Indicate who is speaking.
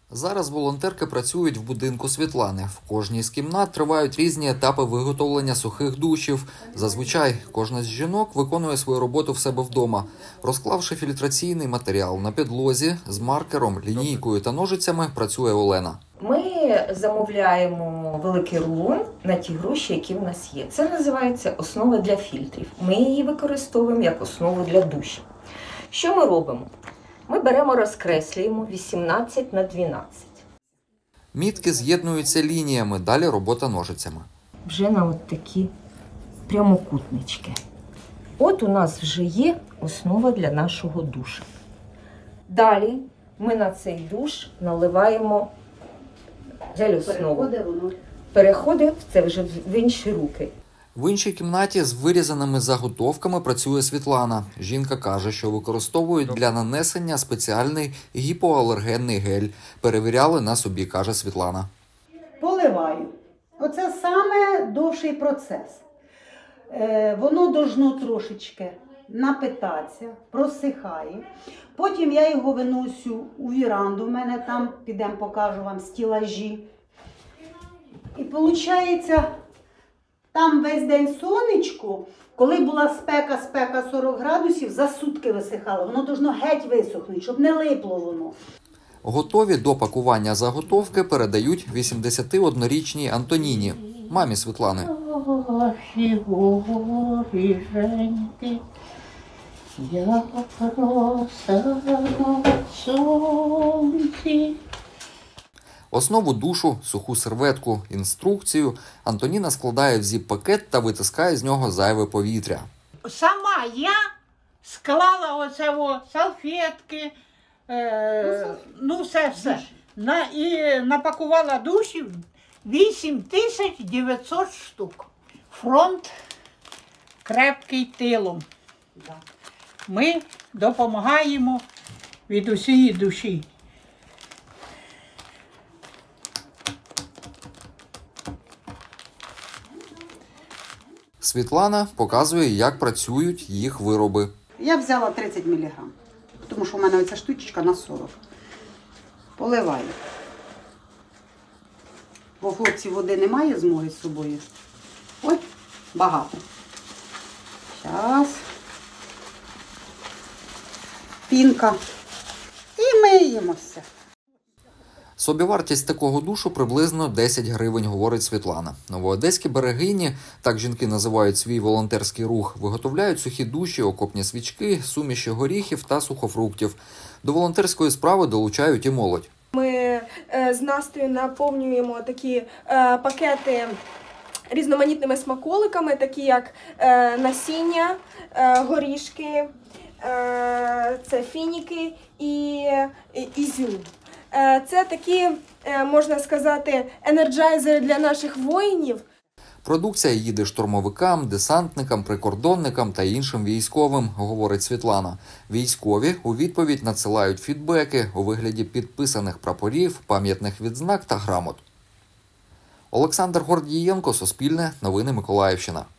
Speaker 1: Зараз волонтерки працюють в будинку Світлани. В кожній з кімнат тривають різні етапи виготовлення сухих душів. Зазвичай кожна з жінок виконує свою роботу в себе вдома. Розклавши фільтраційний матеріал на підлозі, з маркером, лінійкою та ножицями працює Олена.
Speaker 2: Ми замовляємо великий рулон на ті гроші, які в нас є. Це називається основа для фільтрів. Ми її використовуємо як основу для душів. Що ми робимо? Ми беремо, розкреслюємо 18 на 12.
Speaker 1: Мітки з'єднуються лініями, далі робота ножицями.
Speaker 2: Вже на от такі прямокутнички. От у нас вже є основа для нашого душа. Далі ми на цей душ наливаємо гель-основу. Переходить це вже в інші руки.
Speaker 1: В іншій кімнаті з вирізаними заготовками працює Світлана. Жінка каже, що використовують для нанесення спеціальний гіпоалергенний гель. Перевіряли на собі, каже Світлана.
Speaker 3: Поливаю. Оце саме довший процес. Воно должно трошечки напитатися, просихає. Потім я його виносю у віранду. У мене там, підемо покажу вам, стілажі. І виходить, там весь день сонечко, коли була спека 40 градусів, за сутки висихало. Воно должно геть висохнути, щоб не липло воно.
Speaker 1: Готові до пакування заготовки передають 81-річній Антоніні, мамі Світлани.
Speaker 4: Ваші горіженьки, я роса на сонці.
Speaker 1: Основу душу, суху серветку, інструкцію Антоніна складає в зіп-пакет та витискає з нього зайве повітря.
Speaker 4: Сама я склала оце салфетки, все. І напакувала душів 8900 штук. Фронт крепкий тилом. Ми допомагаємо від усієї душі.
Speaker 1: Світлана показує, як працюють їх вироби.
Speaker 3: Я взяла 30 мг, тому що в мене оця штучка на 40. Поливаю. Бо хлопці води немає змоги з собою. Ой, багато. Зараз. Пінка. І миємося.
Speaker 1: Собівартість такого душу приблизно 10 гривень, говорить Світлана. Новоодеські берегині, так жінки називають свій волонтерський рух, виготовляють сухі душі, окопні свічки, суміші горіхів та сухофруктів. До волонтерської справи долучають і молодь.
Speaker 5: Ми з Настею наповнюємо такі пакети різноманітними смаколиками, такі як насіння, горішки, це фініки і ізюм. Це такі, можна сказати, енерджайзери для наших воїнів.
Speaker 1: Продукція їде штурмовикам, десантникам, прикордонникам та іншим військовим, говорить Світлана. Військові у відповідь надсилають фідбеки у вигляді підписаних прапорів, пам'ятних відзнак та грамот. Олександр Гордієнко, Суспільне, Новини Миколаївщина.